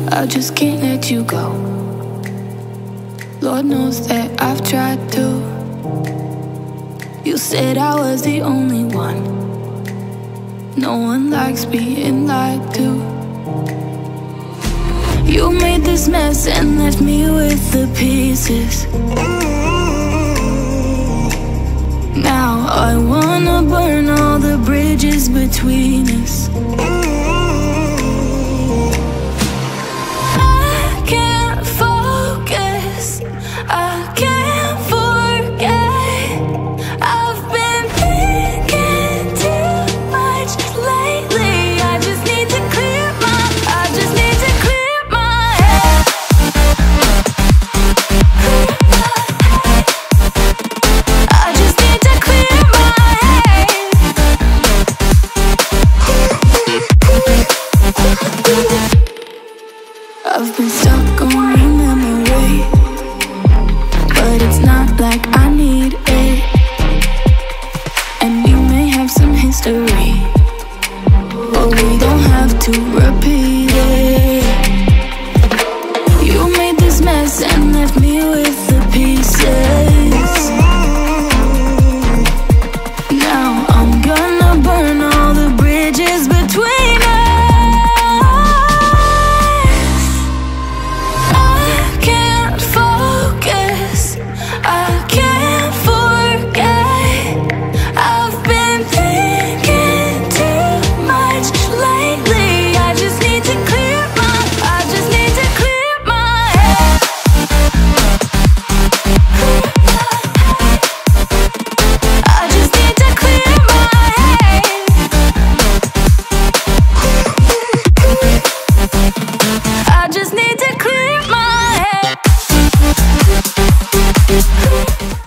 I just can't let you go. Lord knows that I've tried to. You said I was the only one. No one likes being lied to. You made this mess and left me with the pieces. Now I wanna burn all the bridges between us.